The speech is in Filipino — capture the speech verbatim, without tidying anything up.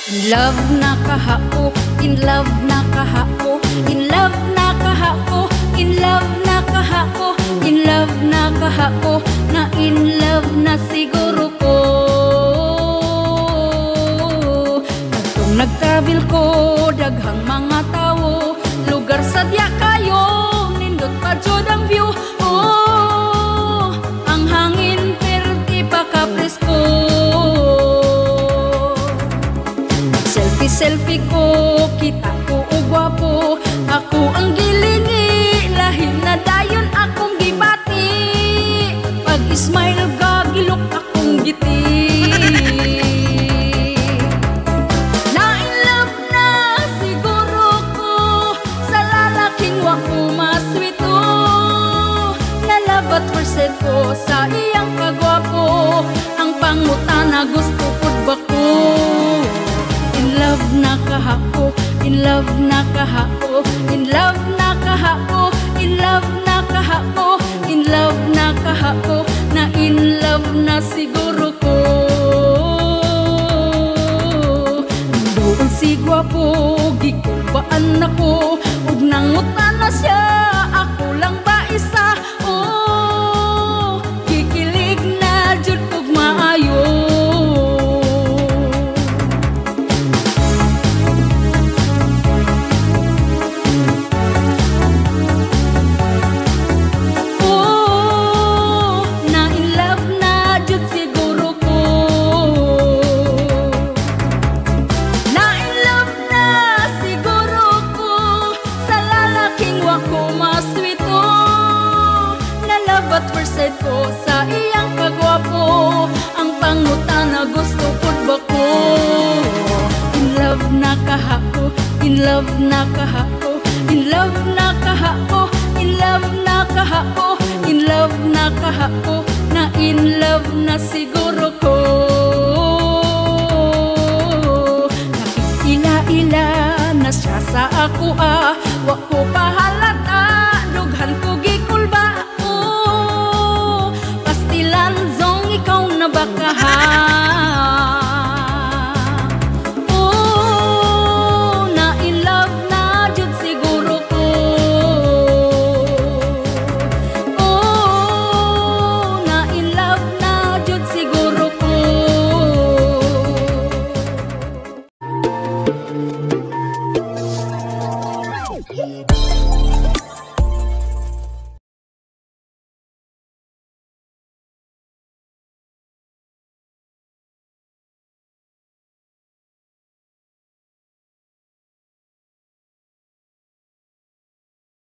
In love na kahako, in love na kahako, in love na kahako, in love na kahako, in love na kahako, na in love na siguro ko. Katong nag-travel ko, daghang mga tao, lugar sadya kayo, nindot pa jud ang view. Oh, ang hangin perti pa kapresko. Selfie ko, kita ko o gwapo, ako ang gilingi, lahil na dayon akong gibati. Pag smile gagilok akong giti. Na in love na siguro ko sa lalaking wako maswito. Na love at first sight ko sa iyang kagwapo, ang pangutana gusto pud ba ko. In love na kahako, in love na kahako, in love na kahako, in love na kahako, in love na kahako, na in love na siguro ko. Doon si gwapo, gikubaan ako, ug nangutan na siya, ako lang ba isa? Oh, kikilig na jud kog maayo. At first sight ko sa iyang kagwapo, ang pangutana gusto pud ba ko. In love na kahako, in love na kahako, in love na kahako, in love na kahako, in love na kahako, na in love na siguro ko. Nakikila-ila na siya sa ako ah, wa ko pahala.